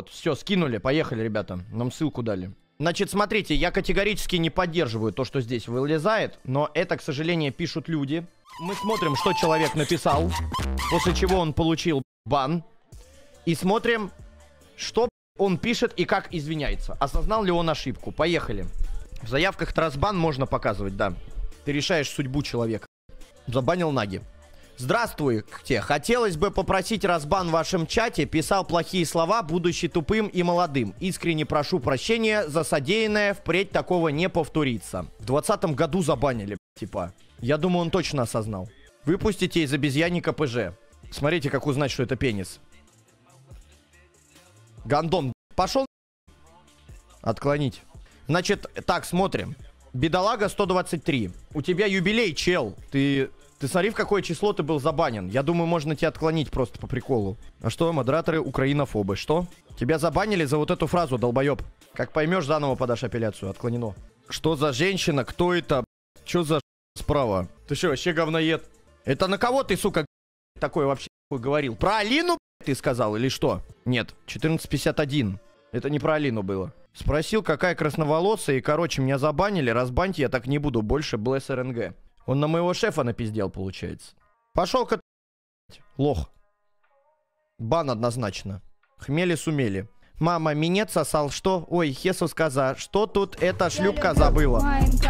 Вот, все, скинули, поехали, ребята. Нам ссылку дали. Значит, смотрите, я категорически не поддерживаю то, что здесь вылезает, но это, к сожалению, пишут люди. Мы смотрим, что человек написал, после чего он получил бан. И смотрим, что он пишет и как извиняется. Осознал ли он ошибку? Поехали. В заявках трасбан можно показывать, да. Ты решаешь судьбу человека. Забанил Наги. Здравствуйте. Хотелось бы попросить разбан в вашем чате. Писал плохие слова, будучи тупым и молодым. Искренне прошу прощения за содеянное. Впредь такого не повторится. В 2020 году забанили, типа. Я думаю, он точно осознал. Выпустите из обезьянника ПЖ. Смотрите, как узнать, что это пенис. Гандон. Пошел. Отклонить. Значит, так, смотрим. Бедолага 123. У тебя юбилей, чел. Ты смотри, в какое число ты был забанен. Я думаю, можно тебя отклонить просто по приколу. А что, модераторы украинофобы? Что? Тебя забанили за вот эту фразу, долбоеб. Как поймешь, заново подашь апелляцию. Отклонено. Что за женщина? Кто это? Что за справа? Ты что, вообще говноед? Это на кого ты, сука, такое вообще говорил? Про Алину ты сказал или что? Нет, 1451. Это не про Алину было. Спросил, какая красноволосая, и, короче, меня забанили. Разбаньте я так не буду. Больше Блэс РНГ. Он на моего шефа напиздел, получается. Пошел-ка, лох. Бан однозначно. Хмели-сумели. Мама, минет сосал, что? Ой, Хесус коза. Что тут эта шлюпка забыла?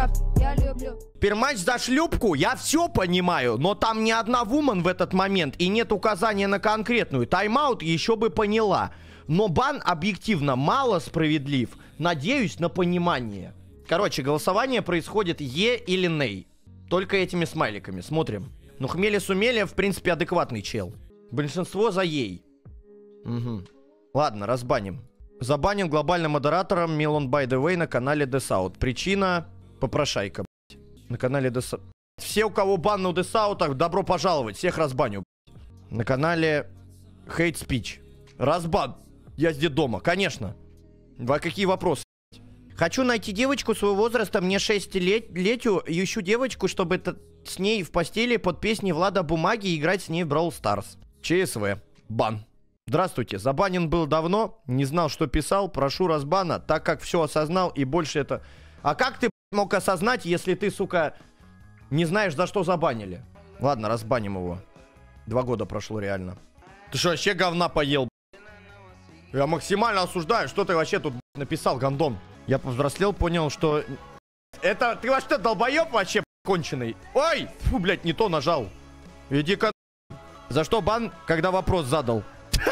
Перматч за шлюпку? Я все понимаю, но там ни одна вумен в этот момент, и нет указания на конкретную. Тайм-аут еще бы поняла. Но бан объективно мало справедлив. Надеюсь на понимание. Короче, голосование происходит Е или Ней. Только этими смайликами. Смотрим. Ну, хмели-сумели, в принципе, адекватный чел. Большинство за Ей. Угу. Ладно, разбаним. Забанен глобальным модератором Милон by the way на канале Десаут. Причина попрошайка, блядь. На канале Десаут. Все, у кого бан на Десаутах, добро пожаловать. Всех разбаню, блядь. На канале Hate Speech. Разбан. Я здесь дома, конечно. Какие вопросы? Хочу найти девочку своего возраста, мне 6-летию, ищу девочку, чтобы с ней в постели под песни Влада Бумаги и играть с ней в Brawl Stars. ЧСВ. Бан. Здравствуйте, забанен был давно, не знал, что писал, прошу разбана, так как все осознал и больше это... А как ты мог осознать, если ты, сука, не знаешь, за что забанили? Ладно, разбаним его. 2 года прошло реально. Ты что, вообще говна поел? Я максимально осуждаю, что ты вообще тут написал, гандон. Я повзрослел, понял, что... Это... Ты вообще долбоеб вообще конченый? Ой! Фу, блядь, не то нажал. Иди-ка... За что бан, когда вопрос задал?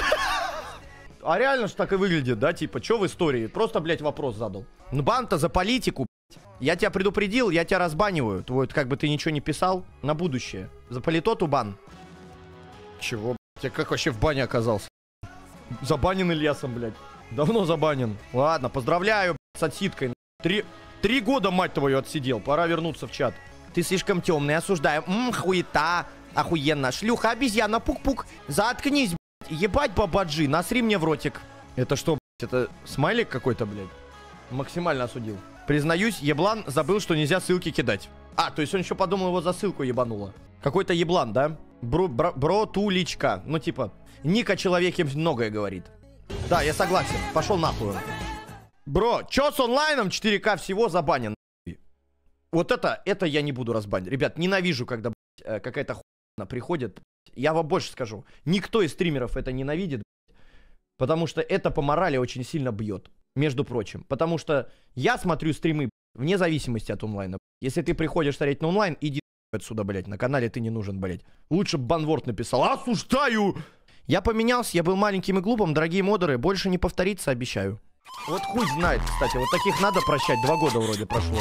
А реально ж так и выглядит, да? Типа, что в истории? Просто, блядь, вопрос задал. Ну, бан-то за политику, блядь. Я тебя предупредил, я тебя разбаниваю. Твой, как бы ты ничего не писал на будущее. За политоту бан. Чего, блядь? Я как вообще в бане оказался? Забанен Ильясом, блядь. Давно забанен. Ладно, поздравляю, блядь, с отсидкой. 3 года, мать твою, отсидел. Пора вернуться в чат. Ты слишком темный, осуждаю. Хуета. Охуенно. Шлюха, обезьяна, пук-пук. Заткнись, блядь. Ебать, бабаджи. Насри мне в ротик. Это что, блядь? Это смайлик какой-то, блядь? Максимально осудил. Признаюсь, еблан забыл, что нельзя ссылки кидать. А, то есть он еще подумал, его за ссылку ебануло. Какой-то еблан, да? Бро-туличка. Ну, типа... Ника человеке многое говорит. Да, я согласен. Пошел нахуй. Бро, чё с онлайном 4К всего забанен? Вот это я не буду разбанить. Ребят, ненавижу, когда какая-то хуйня приходит. Я вам больше скажу. Никто из стримеров это ненавидит. Потому что это по морали очень сильно бьет. Между прочим. Потому что я смотрю стримы вне зависимости от онлайна. Если ты приходишь смотреть на онлайн, иди отсюда, блядь. На канале ты не нужен, блядь. Лучше бы банворд написал. Осуждаю! Я поменялся, я был маленьким и глупым, дорогие модеры, больше не повторится, обещаю. Вот хуй знает, кстати, вот таких надо прощать, 2 года вроде прошло.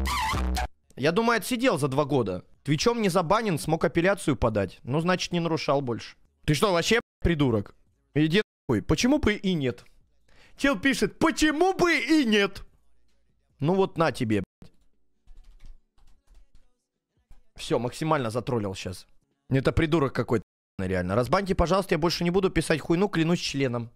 Я думаю, отсидел за 2 года. Твичом не забанен, смог апелляцию подать. Ну, значит, не нарушал больше. Ты что, вообще придурок? Иди нахуй, почему бы и нет? Чел пишет, почему бы и нет? Ну вот на тебе, блядь. Все, максимально затроллил сейчас. Это придурок какой-то. Реально. Разбаньте, пожалуйста, я больше не буду писать хуйну, клянусь членом.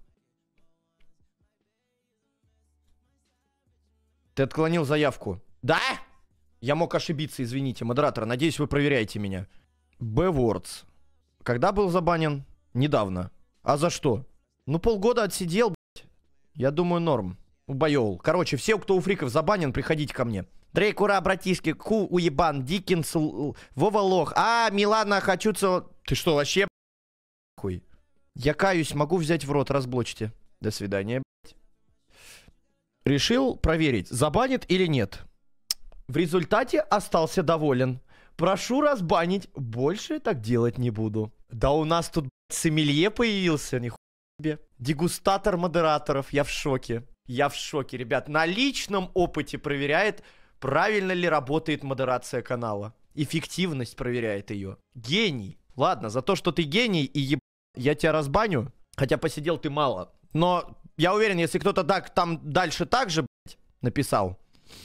Ты отклонил заявку. Да? Я мог ошибиться, извините, модератор. Надеюсь, вы проверяете меня. Б-вордс. Когда был забанен? Недавно. А за что? Ну, полгода отсидел, блядь. Я думаю, норм. Убоёл. Короче, все, кто у фриков забанен, приходите ко мне. Дрейк, ура, братишки, Ку, уебан, Диккенс, Вова лох. А, Милана, хочу... Ты что, вообще, хуй? Я каюсь, могу взять в рот, разблочьте. До свидания, блядь. Решил проверить, забанит или нет. В результате остался доволен. Прошу разбанить, больше так делать не буду. Да у нас тут, блядь, сомелье появился, нихуя себе. Дегустатор модераторов, я в шоке. Я в шоке, ребят. На личном опыте проверяет, правильно ли работает модерация канала. Эффективность проверяет ее. Гений. Ладно, за то, что ты гений и еб... я тебя разбаню. Хотя посидел ты мало. Но я уверен, если кто-то так, там дальше так же, блядь, написал.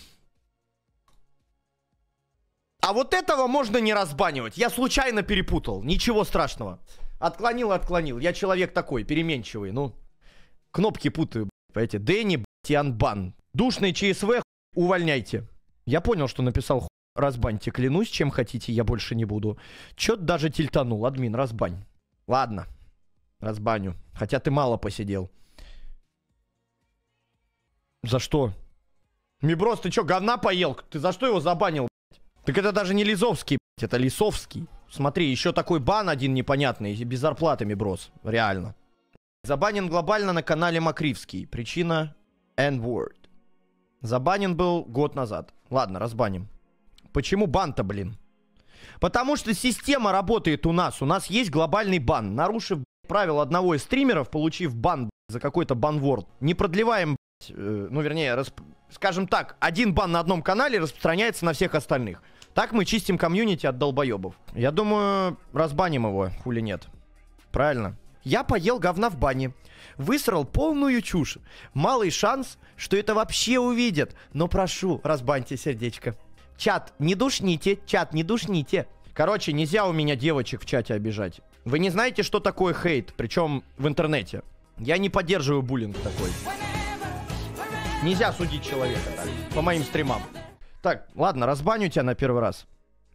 А вот этого можно не разбанивать. Я случайно перепутал. Ничего страшного. Отклонил, отклонил. Я человек такой, переменчивый. Ну, кнопки путаю, понимаете. Дэнни, блядь, и анбан. Душный ЧСВ, увольняйте. Я понял, что написал разбаньте. Клянусь, чем хотите, я больше не буду. Чё-то даже тильтанул. Админ, разбань. Ладно. Разбаню. Хотя ты мало посидел. За что? Миброс, ты чё, говна поел? Ты за что его забанил, блядь? Так это даже не Лизовский, блядь, это Лисовский. Смотри, еще такой бан один непонятный. Без зарплаты, Миброс. Реально. Забанен глобально на канале Макривский. Причина N-word. Забанен был год назад. Ладно, разбаним. Почему бан-то, блин? Потому что система работает у нас. У нас есть глобальный бан. Нарушив правила одного из стримеров, получив бан за какой-то банворд, не продлеваем, ну, вернее, скажем так, один бан на одном канале распространяется на всех остальных. Так мы чистим комьюнити от долбоебов. Я думаю, разбаним его, хули нет. Правильно. Я поел говна в бане. Высрал полную чушь. Малый шанс, что это вообще увидят. Но прошу, разбаньте сердечко. Чат, не душните, чат, не душните. Короче, нельзя у меня девочек в чате обижать. Вы не знаете, что такое хейт, причем в интернете. Я не поддерживаю буллинг такой. Нельзя судить человека так, по моим стримам. Так, ладно, разбаню тебя на первый раз.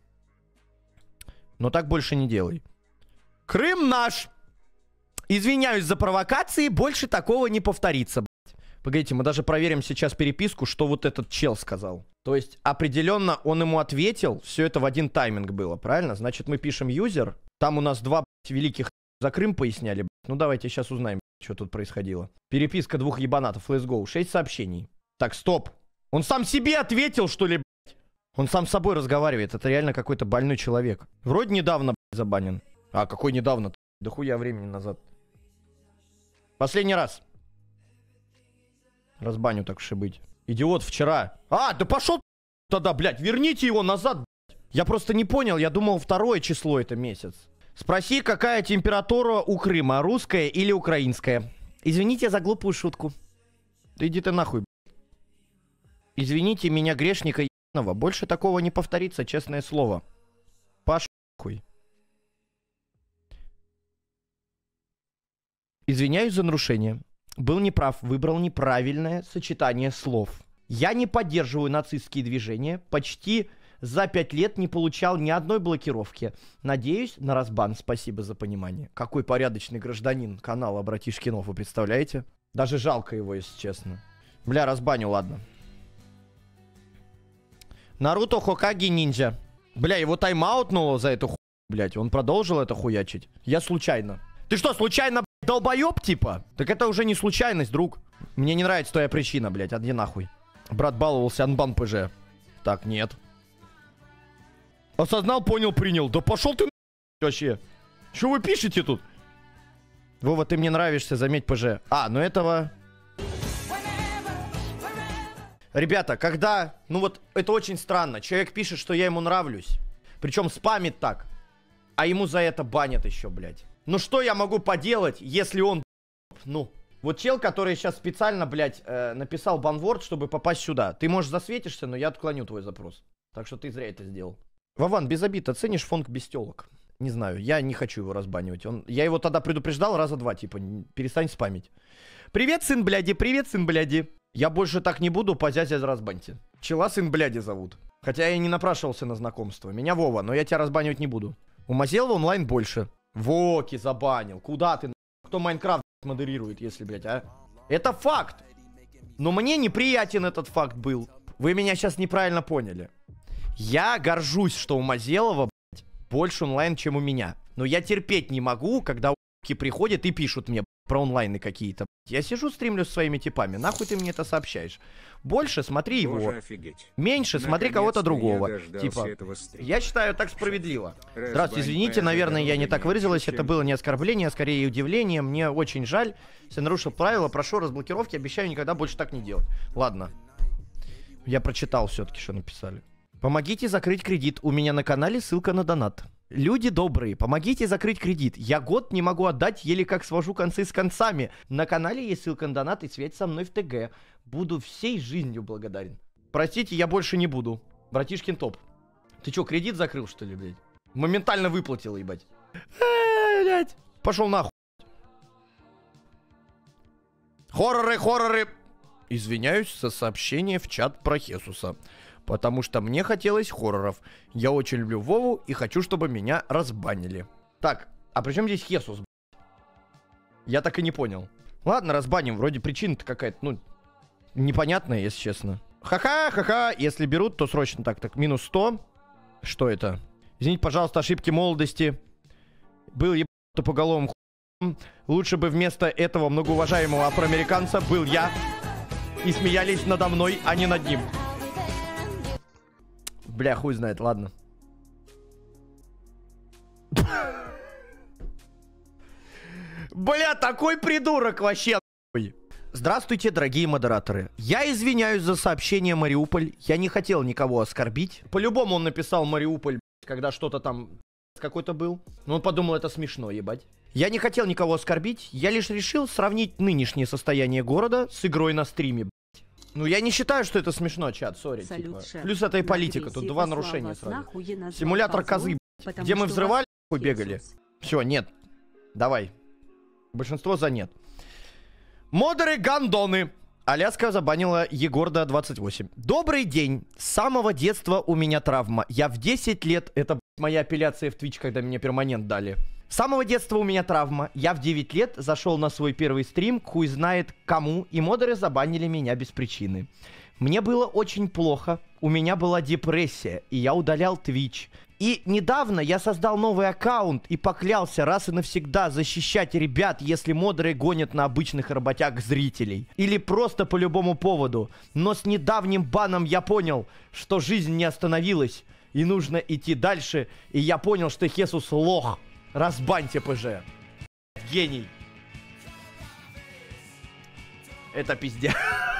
Но так больше не делай. Крым наш! Извиняюсь за провокации, больше такого не повторится, блядь. Погодите, мы даже проверим сейчас переписку, что вот этот чел сказал. То есть, определенно, он ему ответил, все это в один тайминг было, правильно? Значит, мы пишем юзер, там у нас два, блядь, великих за Крым поясняли, блядь. Ну, давайте сейчас узнаем, что тут происходило. Переписка двух ебанатов, let's go, 6 сообщений. Так, стоп. Он сам себе ответил, что ли, блядь? Он сам с собой разговаривает, это реально какой-то больной человек. Вроде недавно, блядь, забанен. А, какой недавно? Да хуя времени назад. Последний раз. Разбаню, так уж и быть. Идиот, вчера. А, да пошел тогда, блядь, верните его назад, блядь. Я просто не понял, я думал, 2 число это месяц. Спроси, какая температура у Крыма, русская или украинская? Извините за глупую шутку. Да иди ты нахуй, блядь. Извините меня, грешника ебаного. Больше такого не повторится, честное слово. Паш хуй. Извиняюсь за нарушение. Был неправ, выбрал неправильное сочетание слов. Я не поддерживаю нацистские движения. Почти за 5 лет не получал ни одной блокировки. Надеюсь на разбан. Спасибо за понимание. Какой порядочный гражданин канала Братишкинов, вы представляете? Даже жалко его, если честно. Бля, разбаню, ладно. Наруто Хокаги ниндзя. Бля, его тайм-аутнуло за эту хуйню, блядь. Он продолжил это хуячить. Я случайно. Ты что, случайно, блядь, долбоеб, типа? Так это уже не случайность, друг. Мне не нравится твоя причина, блядь. Отди нахуй. Брат баловался, анбан ПЖ. Так, нет. Осознал, понял, принял. Да пошел ты вообще. Что вы пишете тут? Вова, ты мне нравишься, заметь ПЖ. А, ну этого... Ребята, когда... Ну вот, это очень странно. Человек пишет, что я ему нравлюсь. Причем спамит так. А ему за это банят еще, блядь. Ну что я могу поделать, если он... Ну, вот чел, который сейчас специально, блядь, написал банворд, чтобы попасть сюда. Ты, может, засветишься, но я отклоню твой запрос. Так что ты зря это сделал. Вован, без обид, оценишь фонг без телок? Не знаю, я не хочу его разбанивать. Я его тогда предупреждал раза 2, типа, перестань спамить. Привет, сын бляди, привет, сын бляди. Я больше так не буду, позязя разбаньте. Чела сын бляди зовут. Хотя я не напрашивался на знакомство. Меня Вова, но я тебя разбанивать не буду. У Мазелова онлайн больше. Воки забанил. Куда ты? Кто Майнкрафт модерирует, если, блядь, а? Это факт. Но мне неприятен этот факт был. Вы меня сейчас неправильно поняли. Я горжусь, что у Мазелова, блядь, больше онлайн, чем у меня. Но я терпеть не могу, когда у**ки приходят и пишут мне про онлайны какие-то. Я сижу, стримлю с своими типами. Нахуй ты мне это сообщаешь? Больше смотри его. Меньше смотри кого-то другого. Типа, я считаю так справедливо. Здравствуйте, извините, наверное, я не так выразилась. Это было не оскорбление, а скорее удивление. Мне очень жаль. Если нарушил правила, прошу разблокировки. Обещаю никогда больше так не делать. Ладно. Я прочитал все-таки, что написали. Помогите закрыть кредит. У меня на канале ссылка на донат. Люди добрые, помогите закрыть кредит. Я год не могу отдать, еле как свожу концы с концами. На канале есть ссылка на донат и связь со мной в ТГ. Буду всей жизнью благодарен. Простите, я больше не буду. Братишкин топ. Ты чё, кредит закрыл, что ли, блядь? Моментально выплатил, ебать. Блядь. Пошел нахуй. Хорроры. Извиняюсь за сообщение в чат про Хесуса. Потому что мне хотелось хорроров. Я очень люблю Вову и хочу, чтобы меня разбанили. Так, а при чем здесь Хесус, блядь? Я так и не понял. Ладно, разбаним. Вроде причина-то какая-то, ну, непонятная, если честно. Ха-ха. Если берут, то срочно так. Минус 100. Что это? Извините, пожалуйста, ошибки молодости. Был ебать тупоголовым хуем. Лучше бы вместо этого многоуважаемого афроамериканца был я. И смеялись надо мной, а не над ним. Бля, хуй знает, ладно. Бля, такой придурок вообще. Здравствуйте, дорогие модераторы. Я извиняюсь за сообщение Мариуполь. Я не хотел никого оскорбить. По-любому он написал Мариуполь, когда что-то там какой-то был. Но он подумал, это смешно, ебать. Я не хотел никого оскорбить. Я лишь решил сравнить нынешнее состояние города с игрой на стриме. Ну, я не считаю, что это смешно, чат, сори. Типа. Плюс это и политика, тут два нарушения сразу. Симулятор козы, где мы взрывали, бегали. Все, нет. Давай. Большинство за нет. Модеры гандоны. Аляска забанила Егорда 28. Добрый день. С самого детства у меня травма. Я в 10 лет... Это моя апелляция в Twitch, когда мне перманент дали. С самого детства у меня травма. Я в 9 лет зашел на свой первый стрим, хуй знает кому, и модеры забанили меня без причины. Мне было очень плохо, у меня была депрессия, и я удалял Twitch. И недавно я создал новый аккаунт и поклялся раз и навсегда защищать ребят, если модеры гонят на обычных работяг зрителей. Или просто по любому поводу. Но с недавним баном я понял, что жизнь не остановилась, и нужно идти дальше, и я понял, что Хесус лох. Разбаньте ПЖ. Гений. Это пиздец.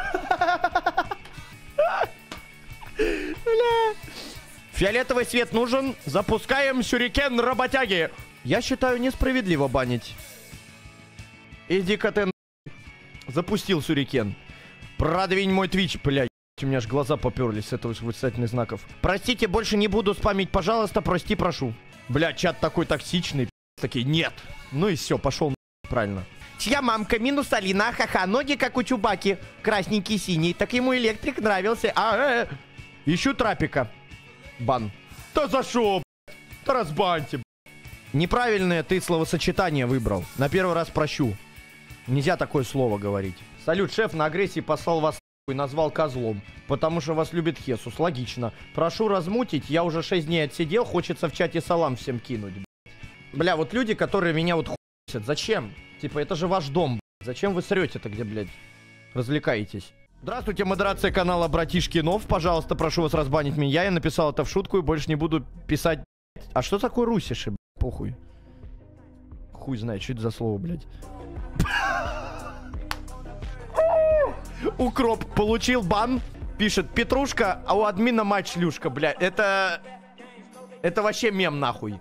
Фиолетовый свет нужен. Запускаем сюрикен, работяги. Я считаю, несправедливо банить. Иди-ка ты. Запустил сюрикен. Продвинь мой твич, блядь. У меня аж глаза поперлись с этого восклицательных знаков. Простите, больше не буду спамить, пожалуйста, прости, прошу. Бля, чат такой токсичный, такие, нет. Ну и все, пошел правильно. Чья мамка? Минус Алина, ха-ха, ноги как у Чубаки. Красненький, синий, так ему электрик нравился. Ищу трапика. Бан. Да за шо, блядь? Да разбаньте, блядь. Неправильное ты словосочетание выбрал. На первый раз прощу. Нельзя такое слово говорить. Салют, шеф на агрессии послал вас и назвал козлом. Потому что вас любит Хесус. Логично. Прошу размутить. Я уже 6 дней отсидел. Хочется в чате салам всем кинуть. Бля, вот люди, которые меня вот хуйсят. Зачем? Типа, это же ваш дом. Блядь. Зачем вы срете-то, где, блядь, развлекаетесь? Здравствуйте, модерация канала Братишкинов. Пожалуйста, прошу вас разбанить меня. Я написал это в шутку и больше не буду писать. А что такое русиши, блядь? Похуй. Хуй знает, что это за слово, блядь. Укроп получил бан. Пишет Петрушка, а у админа мать шлюшка, блядь. Это вообще мем, нахуй.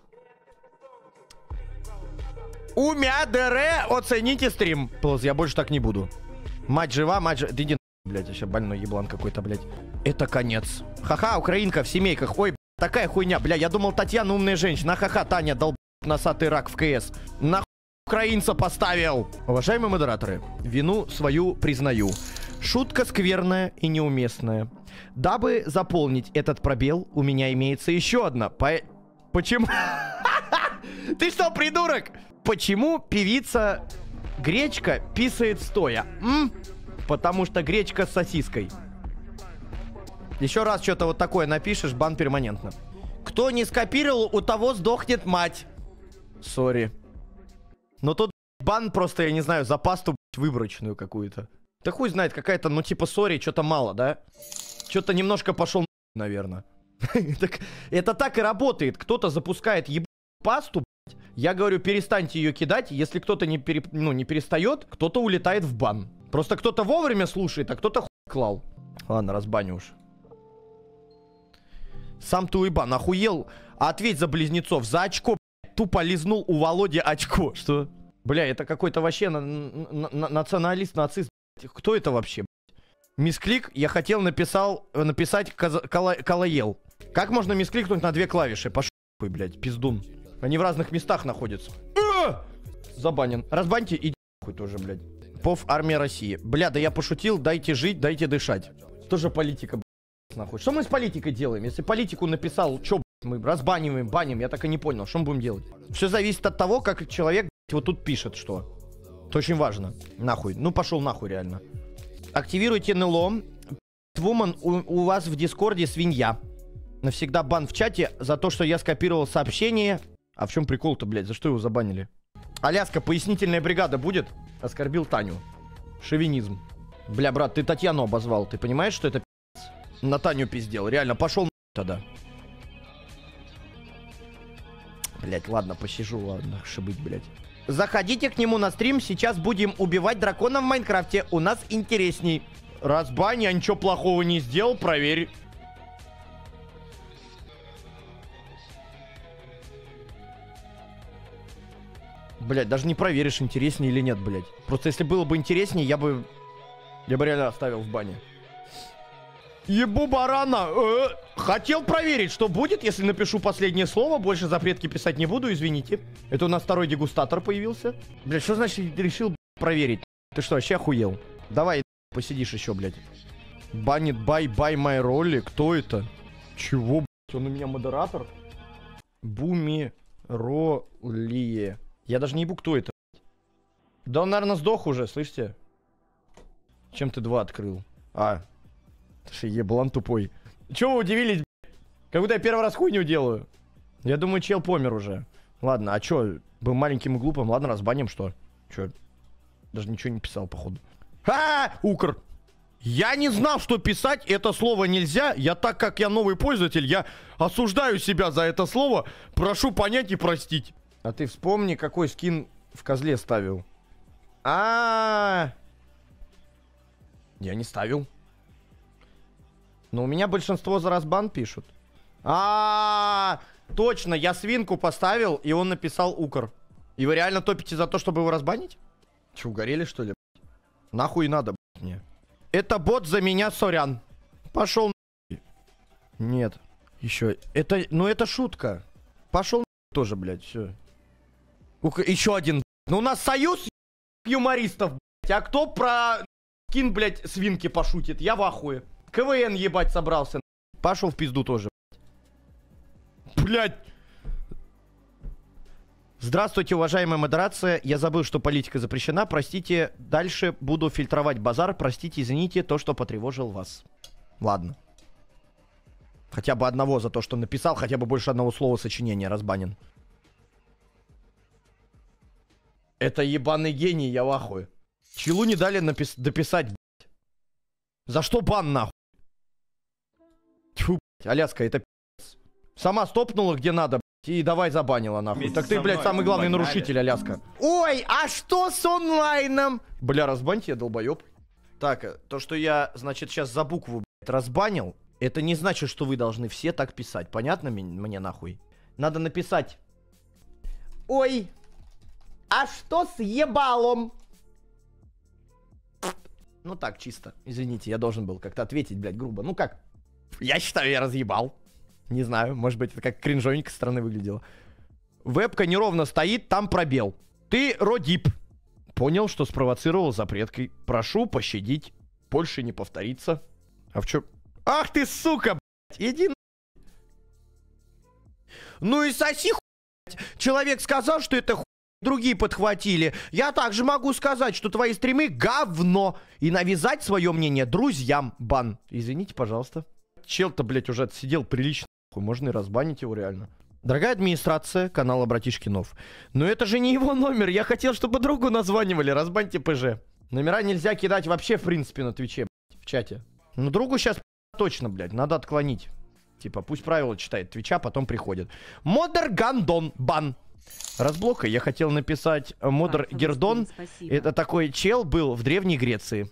Умя-дере, оцените стрим. Плюс, я больше так не буду. Мать жива, мать жива. Да иди, блядь, вообще больной еблан какой-то, блядь. Это конец. Ха-ха, украинка в семейках. Ой, такая хуйня, бля. Я думал, Татьяна умная женщина. Ха-ха, Таня, долб... носатый рак в КС. Нахуй украинца поставил. Уважаемые модераторы, вину свою признаю. Шутка скверная и неуместная. Дабы заполнить этот пробел, у меня имеется еще одна. Почему? Ты что, придурок? Почему певица Гречка писает стоя? потому что гречка с сосиской. Еще раз что-то вот такое напишешь, бан перманентно. Кто не скопировал, у того сдохнет мать. Сори. Но тут бан просто, я не знаю, за пасту выборочную какую-то. Да хуй знает, какая-то, ну типа, сори, что-то мало, да? Что-то немножко пошел, наверное. Это так и работает. Кто-то запускает ебаную пасту, блядь. Я говорю, перестаньте ее кидать. Если кто-то не перестает, кто-то улетает в бан. Просто кто-то вовремя слушает, а кто-то хуй клал. Ладно, разбаню уж. Сам ты уебан, охуел? Ответь за близнецов. За очко, блядь, тупо лизнул у Володи очко. Что? Бля, это какой-то вообще националист, нацист. Кто это вообще, блядь? Мисклик, я хотел написать Калаел. Как можно мискликнуть на 2 клавиши? Пошел, блядь, пиздун. Они в разных местах находятся. Забанен. Разбаньте и хуй тоже, блядь. Пов армия России. Бля, да я пошутил, дайте жить, дайте дышать. Тоже политика, блядь, нахуй. Что мы с политикой делаем? Если политику написал, что, мы разбаниваем, баним, я так и не понял, что мы будем делать. Все зависит от того, как человек, блядь, вот тут пишет, что. Это очень важно. Нахуй. Ну, пошел нахуй, реально. Активируйте НЛО. Вумен, у вас в Дискорде свинья. Навсегда бан в чате за то, что я скопировал сообщение. А в чем прикол-то, блядь? За что его забанили? Аляска, пояснительная бригада будет? Оскорбил Таню. Шовинизм. Бля, брат, ты Татьяну обозвал. Ты понимаешь, что это пи***ц? На Таню пиздел. Реально, пошел тогда. Блядь, ладно, посижу, ладно, шибыть, блядь. Заходите к нему на стрим, сейчас будем убивать дракона в Майнкрафте. У нас интересней. Разбань, я ничего плохого не сделал, проверь. Блядь, даже не проверишь, интереснее или нет, блядь. Просто если было бы интереснее, я бы реально оставил в бане. Ебу барана! Хотел проверить, что будет, если напишу последнее слово. Больше запретки писать не буду, извините. Это у нас второй дегустатор появился. Блядь, что значит решил проверить? Ты что, вообще охуел? Давай, посидишь еще, блядь. Банит бай мои роли. Кто это? Чего, блядь? Он у меня модератор? Буми Ролие. Я даже не ебу, кто это. Да он, наверное, сдох уже, слышите? Чем ты 2 открыл? Ты еблан тупой. Чего вы удивились, блядь? Как будто я первый раз хуйню делаю. Я думаю, чел помер уже. Ладно, а чё? Был маленьким и глупым. Ладно, разбаним, что? Чё? Даже ничего не писал, походу. Укр! Я не знал, что писать это слово нельзя. Я, так как я новый пользователь, я осуждаю себя за это слово. Прошу понять и простить. А ты вспомни, какой скин в козле ставил. Я не ставил. Но у меня большинство за разбан пишут. Точно, я свинку поставил, и он написал укр. И вы реально топите за то, чтобы его разбанить? Че, угорели, что ли? Нахуй надо, блядь, мне. Это бот за меня, сорян. Пошел нахуй. Нет. Еще. Это шутка. Пошел нахуй тоже, блядь, все. Еще один. Ну у нас союз юмористов, блядь. А кто про скин, блядь, свинки пошутит? Я в ахуе. КВН ебать собрался. Пошел в пизду тоже. Блядь. Здравствуйте, уважаемая модерация. Я забыл, что политика запрещена. Простите, дальше буду фильтровать базар. Простите, извините, то, что потревожил вас. Ладно. Хотя бы одного за то, что написал. Хотя бы больше одного слова сочинения разбанен. Это ебаный гений, я в ахуе. Челу не дали дописать, блядь. За что бан, нахуй? Тьфу, блядь, Аляска, это пи***ц. Сама стопнула где надо, блядь, и давай забанила, нахуй. Так ты, блядь, самый главный нарушитель, Аляска. Ой, а что с онлайном? Бля, разбаньте, я долбоеб. Так, то, что я, значит, сейчас за букву, блядь, разбанил, это не значит, что вы должны все так писать. Понятно мне, нахуй? Надо написать. Ой, а что с ебалом? Ну так, чисто. Извините, я должен был как-то ответить, блядь, грубо. Ну как? Я считаю, я разъебал. Не знаю, может быть, это как кринжовенько со стороны выглядело. Вебка неровно стоит, там пробел. Ты родип. Понял, что спровоцировал запреткой. Прошу пощадить. Больше не повторится. А в чё? Ах ты, сука, блядь, иди на... Ну и соси, хуй, блядь. Человек сказал, что это хуй. другие подхватили. Я также могу сказать, что твои стримы говно. И навязать свое мнение друзьям. Бан. Извините, пожалуйста. Чел-то, блядь, уже отсидел прилично. Можно и разбанить его реально. Дорогая администрация канала Братишкинов. Но это же не его номер. Я хотел, чтобы другу названивали. Разбаньте ПЖ. Номера нельзя кидать вообще, в принципе, на Твиче, блядь, в чате. Ну, другу сейчас точно, блядь, надо отклонить. Типа, пусть правила читает Твича, потом приходит. Модер Гандон. Бан. Разблока. Я хотел написать Модер Гердон. Это такой чел был в Древней Греции.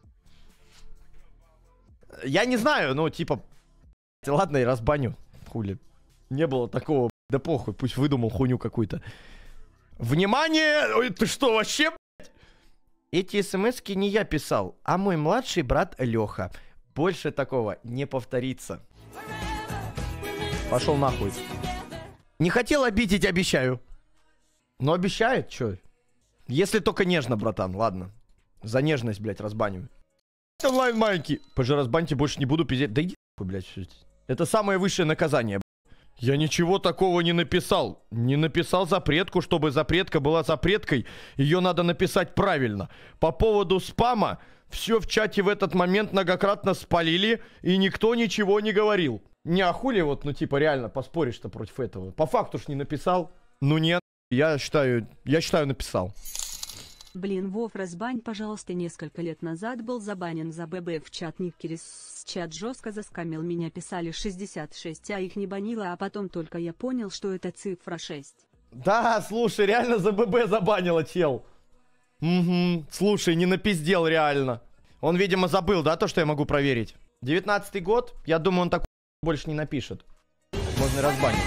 Я не знаю, ну, типа... Ладно, и разбаню. Хули. Не было такого. Да похуй, пусть выдумал хуйню какую-то. Внимание! Ой, ты что, вообще, блядь? Эти смски не я писал, а мой младший брат Леха. Больше такого не повторится. Пошел нахуй. Не хотел обидеть, обещаю. Но обещает, чё? Если только нежно, братан, ладно. За нежность, блядь, разбаню. Онлайн маленький. Пожи, разбаньте, больше не буду пиздеть. Да иди, блядь. Это самое высшее наказание, блядь. Я ничего такого не написал. Не написал запретку, чтобы запретка была запреткой. Ее надо написать правильно. По поводу спама, все в чате в этот момент многократно спалили, и никто ничего не говорил. Не, а хули вот, ну типа реально поспоришь-то против этого. По факту ж не написал. Ну нет, я считаю написал. Блин, Вов, разбань, пожалуйста, несколько лет назад был забанен за ББ в чат Никерис. Чат жестко заскамил, меня писали 66, а их не банило, а потом только я понял, что это цифра 6. Да, слушай, реально за ББ забанило чел. Угу, слушай, не напиздел реально. Он, видимо, забыл, да, то, что я могу проверить. 19-й год, я думаю, он такой больше не напишет. Можно и разбанить.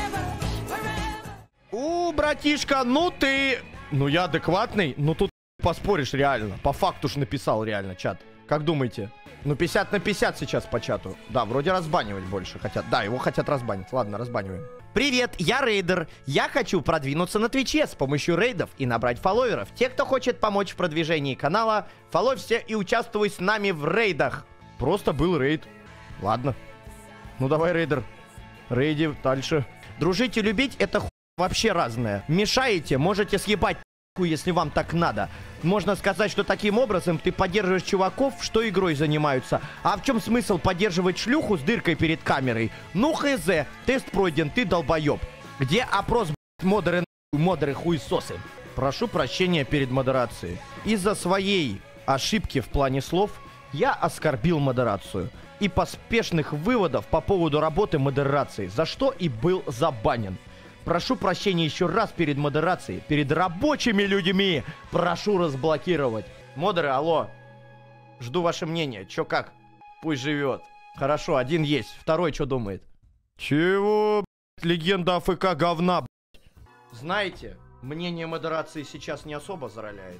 Братишка, ну ты... Ну я адекватный, ну тут поспоришь реально. По факту ж написал реально чат. Как думаете? Ну 50 на 50 сейчас по чату. Да, вроде разбанивать больше хотят. Да, его хотят разбанить. Ладно, разбаниваем. Привет, я рейдер. Я хочу продвинуться на Твиче с помощью рейдов и набрать фолловеров. Те, кто хочет помочь в продвижении канала, фолловься и участвуй с нами в рейдах. Просто был рейд. Ладно. Ну давай, рейдер. Рейди дальше. Дружить и любить — это вообще разное. Мешаете, можете съебать, если вам так надо. Можно сказать, что таким образом ты поддерживаешь чуваков, что игрой занимаются. А в чем смысл поддерживать шлюху с дыркой перед камерой? Ну хз, тест пройден, ты долбоеб. Где опрос, модеры хуесосы? Прошу прощения перед модерацией. Из-за своей ошибки в плане слов я оскорбил модерацию. И поспешных выводов по поводу работы модерации, за что и был забанен. Прошу прощения еще раз перед модерацией, перед рабочими людьми. Прошу разблокировать. Модеры, алло. Жду ваше мнение. Чё как? Пусть живет. Хорошо, один есть. Второй что думает? Чего, блядь, легенда АФК говна, блядь? Знаете, мнение модерации сейчас не особо зароляет.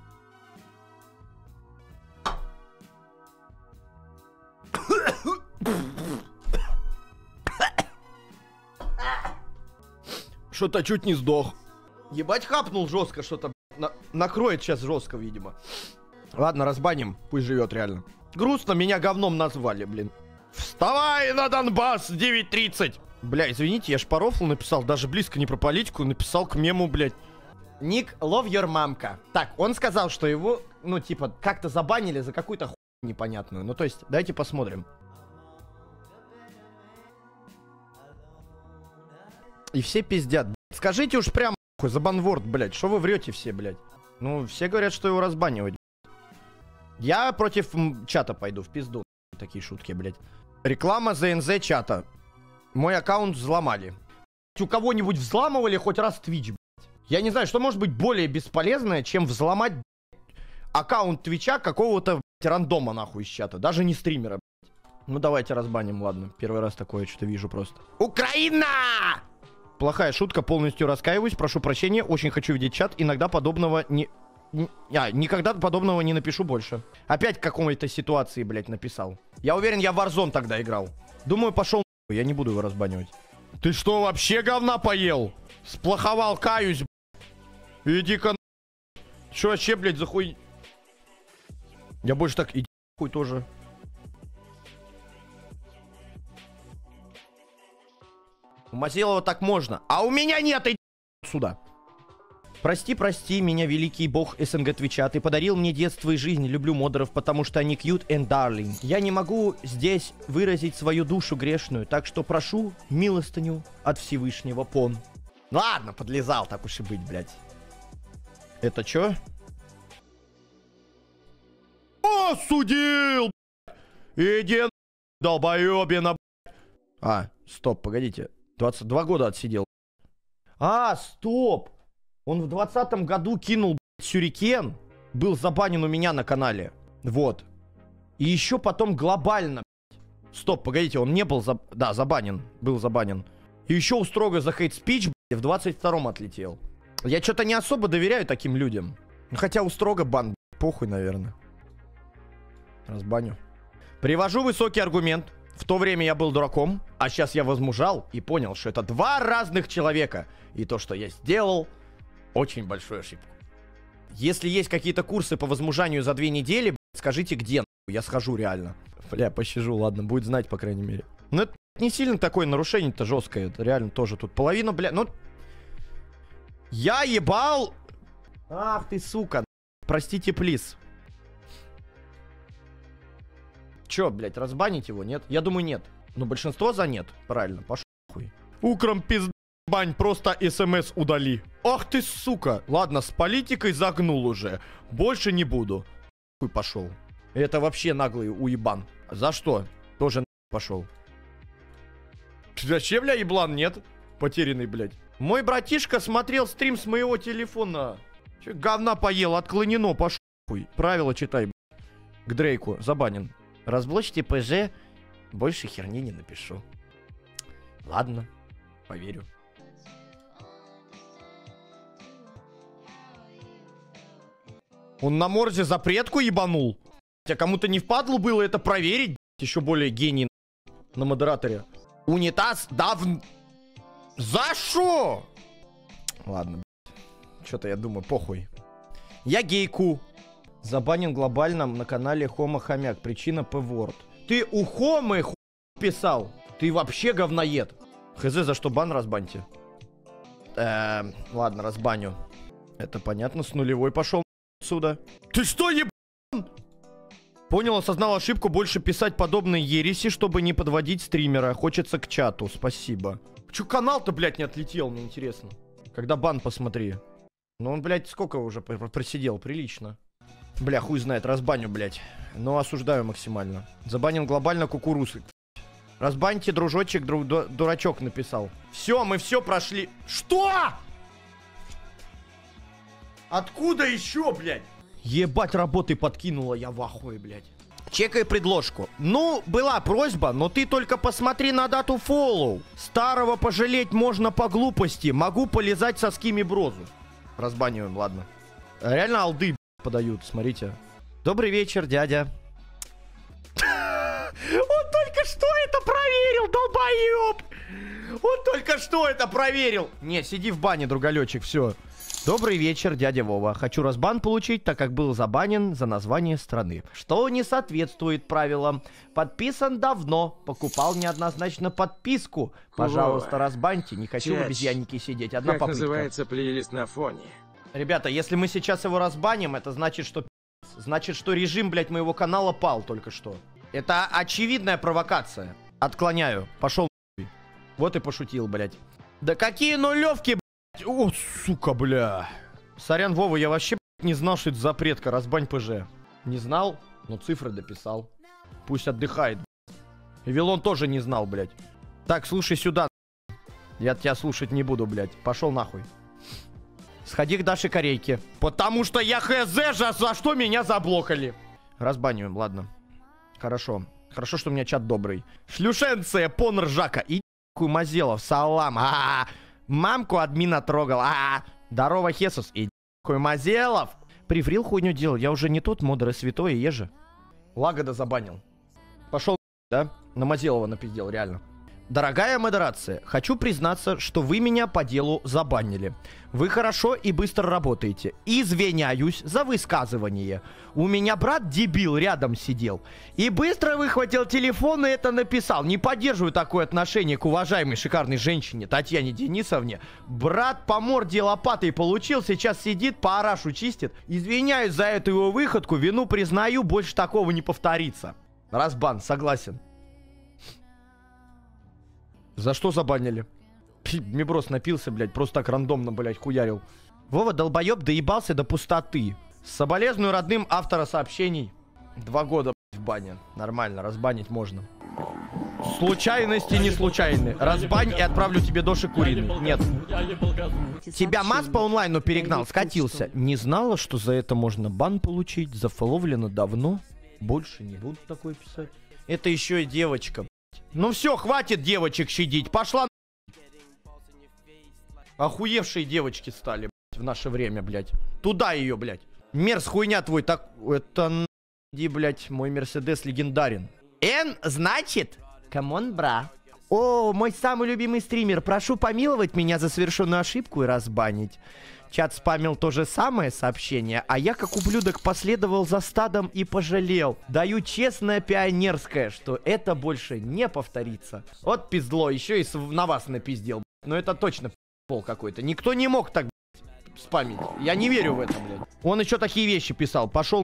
Что-то чуть не сдох. Ебать, хапнул жестко что-то. Накроет сейчас жестко, видимо. Ладно, разбаним. Пусть живет реально. Грустно, меня говном назвали, блин. Вставай на Донбасс, 9:30. Бля, извините, я ж по рофлу написал. Даже близко не про политику. Написал к мему, блядь. Ник love your мамка. Так, он сказал, что его, ну, типа, как-то забанили за какую-то хуйню непонятную. Ну, то есть, давайте посмотрим. И все пиздят. Скажите уж прям, за банворд, блядь. Что вы врете все, блядь? Ну, все говорят, что его разбанивать. Я против чата пойду, в пизду. Такие шутки, блядь. Реклама ЗНЗ чата. Мой аккаунт взломали. У кого-нибудь взламывали хоть раз Twitch, блядь? Я не знаю, что может быть более бесполезное, чем взломать, блядь, аккаунт Твича какого-то, блядь, рандома, нахуй, из чата. Даже не стримера, блядь. Ну, давайте разбаним, ладно. Первый раз такое что-то вижу просто. Украина! Плохая шутка, полностью раскаиваюсь, прошу прощения, очень хочу видеть чат, иногда подобного никогда подобного не напишу больше. Опять к какой-то ситуации, блядь, написал. Я уверен, я в Warzone тогда играл. Думаю, пошел, я не буду его разбанивать. Ты что, вообще говна поел? Сплоховал, каюсь, блядь. Иди-ка, что вообще, блядь, за хуй... Я больше так, иди хуй тоже. У Мазилова так можно. А у меня нет, иди сюда. Прости, прости меня, великий бог СНГ Твича. Ты подарил мне детство и жизнь. Люблю модеров, потому что они cute and darling. Я не могу здесь выразить свою душу грешную, так что прошу милостыню от Всевышнего пон. Ладно, подлезал, так уж и быть, блядь. Это чё? Осудил! Иди на долбоёбина, блядь. А, стоп, погодите. 22 года отсидел. А, стоп! Он в 20-м году кинул, блядь, сюрикен. Был забанен у меня на канале. Вот. И еще потом глобально, блядь. Стоп, погодите, он не был Да, забанен. Был забанен. И еще у строго за хейт-спич, блядь, в 22-м отлетел. Я что-то не особо доверяю таким людям. Хотя у строго бан, блядь, похуй, наверное. Разбаню. Привожу высокий аргумент. В то время я был дураком, а сейчас я возмужал и понял, что это два разных человека. И то, что я сделал, очень большую ошибку. Если есть какие-то курсы по возмужанию за 2 недели, блядь, скажите, где, я схожу реально. Бля, пощажу, ладно, будет знать, по крайней мере. Но это не сильно такое нарушение-то жесткое. Это реально тоже тут половина, бля, ну... Я ебал... Ах ты, сука. Простите, плиз. Чё, блядь, разбанить его, нет? Я думаю, нет. Но большинство за нет. Правильно, пошел хуй. Укром пизд... Бань, просто СМС удали. Ах ты, сука. Ладно, с политикой загнул уже. Больше не буду. Хуй пошел. Это вообще наглый уебан. За что? Тоже пошел. Зачем, бля, еблан? Нет. Потерянный, блядь. Мой братишка смотрел стрим с моего телефона. Че, говна поел, отклонено, пошел хуй. Правила читай, блядь. К Дрейку, забанен. Разблочьте ПЖ, больше херни не напишу. Ладно, поверю. Он на морзе запретку ебанул. А кому-то не впадло было это проверить? Еще более гений на модераторе. Унитаз давно... За шо? Ладно, что-то я думаю, похуй. Я гейку. Забанен глобально на канале Хома Хомяк. Причина П-ворд. Ты у Хомы хуй писал? Ты вообще говноед. Хз, за что бан разбаньте? Ладно, разбаню. Это понятно, с нулевой пошел отсюда. Ты что, ебан? Понял, осознал ошибку. Больше писать подобные ереси, чтобы не подводить стримера. Хочется к чату, спасибо. Чё канал-то, блядь, не отлетел, мне интересно. Когда бан, посмотри. Ну он, блядь, сколько уже просидел? Прилично. Бля, хуй знает, разбаню, блядь. Но осуждаю максимально. Забанен глобально кукурузы. Разбаньте, дружочек, дурачок написал. Все, мы все прошли. Что? Откуда еще, блядь? Ебать, работы подкинула, я в ахуе, блядь. Чекай предложку. Ну, была просьба, но ты только посмотри на дату фоллоу. Старого пожалеть можно по глупости. Могу полезать соски Миброзу. Разбаниваем, ладно. Реально алды подают, смотрите. Добрый вечер, дядя. Он только что это проверил, долбоеб! Он только что это проверил! Не, сиди в бане, другалечек, все. Добрый вечер, дядя Вова. Хочу разбан получить, так как был забанен за название страны. Что не соответствует правилам. Подписан давно. Покупал неоднозначно подписку. Пожалуйста, разбаньте. Не хочу в обезьяннике сидеть. Одна попытка. Как называется плейлист на фоне? Ребята, если мы сейчас его разбаним, это значит, что... Значит, что режим, блядь, моего канала пал только что. Это очевидная провокация. Отклоняю. Пошел. Вот и пошутил, блядь. Да какие нулевки, блядь. О, сука, бля. Сорян, Вова, я вообще, блядь, не знал, что это запретка. Разбань ПЖ. Не знал, но цифры дописал. Пусть отдыхает, блядь. И Вилон тоже не знал, блядь. Так, слушай сюда. Я тебя слушать не буду, блядь. Пошел нахуй. Сходи к Даше Корейке. Потому что я хз же, за что меня заблокали. Разбаниваем, ладно. Хорошо. Хорошо, что у меня чат добрый. Шлюшенция, пон ржака. И Мазелов, салам. Мамку админа трогал. Здорово, Хесус. И Мазелов. Прифрил хуйню делал. Я уже не тот модер, святой еже. Лагода забанил. Пошел, да? На Мазелова напиздел, реально. Дорогая модерация, хочу признаться, что вы меня по делу забанили. Вы хорошо и быстро работаете. Извиняюсь за высказывание. У меня брат дебил рядом сидел и быстро выхватил телефон и это написал. Не поддерживаю такое отношение к уважаемой шикарной женщине Татьяне Денисовне. Брат по морде лопатой получил, сейчас сидит, по арашу чистит. Извиняюсь за эту его выходку, вину признаю, больше такого не повторится. Разбан, согласен. За что забанили? Миброс напился, блядь, просто так рандомно, блядь, хуярил. Вова, долбоеб, доебался до пустоты. Соболезную родным автора сообщений. 2 года, блядь, в бане. Нормально, разбанить можно. Случайности не случайны. Разбань и отправлю тебе доши куриный. Нет. Тебя Мас по онлайну перегнал, скатился. Не знала, что за это можно бан получить. Зафоловлено давно. Больше не буду такое писать. Это еще и девочка. Ну все, хватит девочек щадить. Пошла. Охуевшие девочки стали, блядь, в наше время, блядь. Туда ее, блядь. Мерз, хуйня твой, так... Это... Иди, блядь, мой Мерседес легендарен. Н, значит? Камон, бра. О, мой самый любимый стример. Прошу помиловать меня за совершенную ошибку и разбанить. Чат спамил то же самое сообщение, а я как ублюдок последовал за стадом и пожалел. Даю честное пионерское, что это больше не повторится. Вот пиздло, еще и на вас напиздел. Но это точно пол какой-то. Никто не мог так, блядь, спамить. Я не верю в это, блядь. Он еще такие вещи писал. Пошел.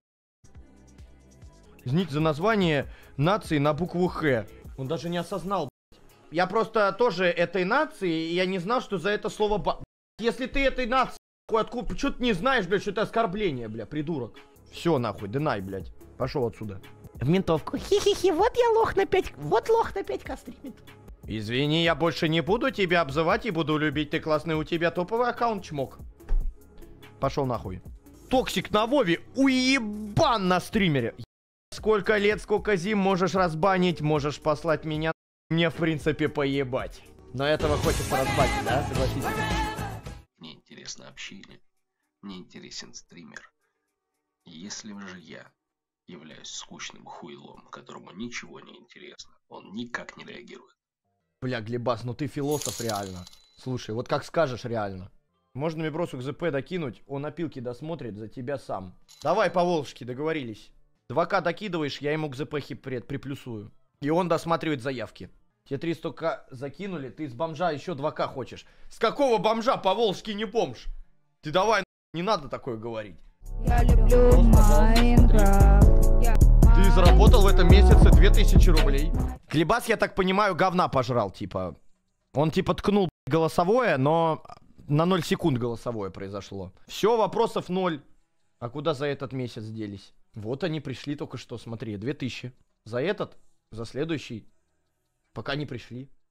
Извините за название нации на букву Х. Он даже не осознал, блядь. Я просто тоже этой нации, и я не знал, что за это слово Если ты этой нации, откуда, что ты не знаешь, блядь, что это оскорбление, бля, придурок. Все, нахуй, динай, блядь. Пошел отсюда. В ментовку. Хи-хи-хи, вот я лох на 5, вот лох на 5к стримит. Извини, я больше не буду тебя обзывать и буду любить. Ты классный, у тебя топовый аккаунт, чмок. Пошел нахуй. Токсик на Вове, уебан на стримере. Сколько лет, сколько зим можешь разбанить, можешь послать меня. Мне, в принципе, поебать. Но этого хочется разбанить, да? Согласитесь? Мне интересно общение. Мне интересен стример. Если же я являюсь скучным хуйлом, которому ничего не интересно, он никак не реагирует. Бля, Глебас, ну ты философ реально. Слушай, вот как скажешь реально. Можно Мибросу к ЗП докинуть, он опилки досмотрит за тебя сам. Давай по Волжски, договорились. 2К докидываешь, я ему к ЗП хипред приплюсую. И он досматривает заявки. Тебе 300к закинули, ты с бомжа еще 2К хочешь. С какого бомжа по Волжски не бомж? Ты давай, не надо такое говорить. Я люблю Майнкрафт. Ты заработал в этом месяце 2000 рублей. Глебас, я так понимаю, говна пожрал, типа. Он типа ткнул голосовое, но на 0 секунд голосовое произошло. Все, вопросов 0. А куда за этот месяц делись? Вот они пришли только что, смотри, 2000. За этот, за следующий, пока не пришли.